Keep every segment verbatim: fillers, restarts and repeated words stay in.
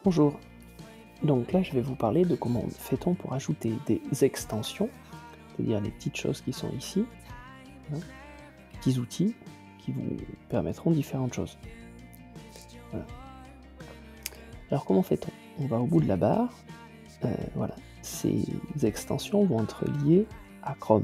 Bonjour, donc là je vais vous parler de comment fait-on pour ajouter des extensions, c'est-à-dire les petites choses qui sont ici, hein, petits outils qui vous permettront différentes choses. Voilà. Alors comment fait-on? On va au bout de la barre, euh, voilà, ces extensions vont être liées à Chrome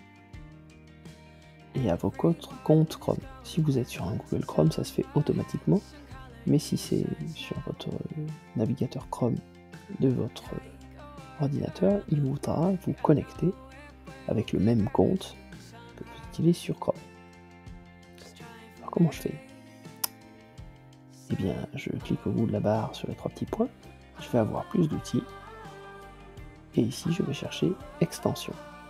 et à vos comptes Chrome. Si vous êtes sur un Google Chrome, ça se fait automatiquement, mais si c'est sur votre navigateur Chrome de votre ordinateur, il voudra vous connecter avec le même compte que vous utilisez sur Chrome. Alors comment je fais? Eh bien, je clique au bout de la barre sur les trois petits points, je vais avoir plus d'outils, et ici je vais chercher extensions.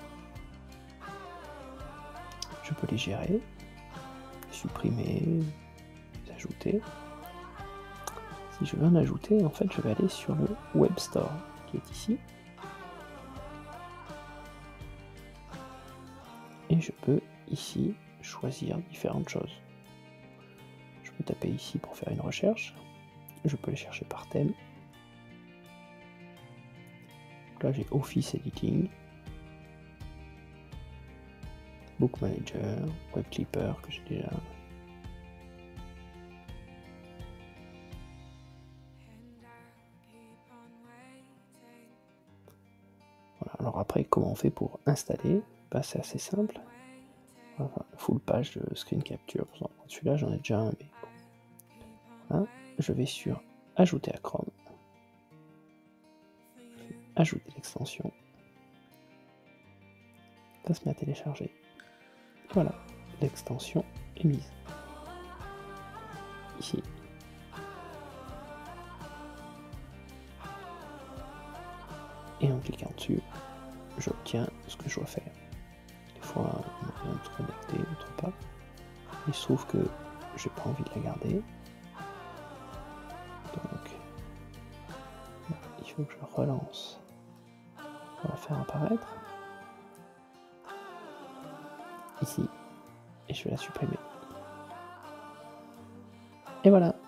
Je peux les gérer, supprimer, ajouter. Si je veux en ajouter, en fait, je vais aller sur le Web Store qui est ici. Et je peux ici choisir différentes choses. Je peux taper ici pour faire une recherche. Je peux les chercher par thème. Donc là, j'ai Office Editing, Book Manager, Web Clipper que j'ai déjà. Voilà. Alors après, comment on fait pour installer? Bah, c'est assez simple. Enfin, full page de screen capture. Celui-là, j'en ai déjà un, mais bon. Voilà. Je vais sur Ajouter à Chrome. Ajouter l'extension. Ça se met à télécharger. Voilà, l'extension est mise. Ici. Et en cliquant dessus, j'obtiens ce que je dois faire. Des fois, on vient de se connecter, d'autres pas. Il se trouve que j'ai pas envie de la garder. Donc, il faut que je relance pour la faire apparaître. Ici. Et je vais la supprimer. Et voilà.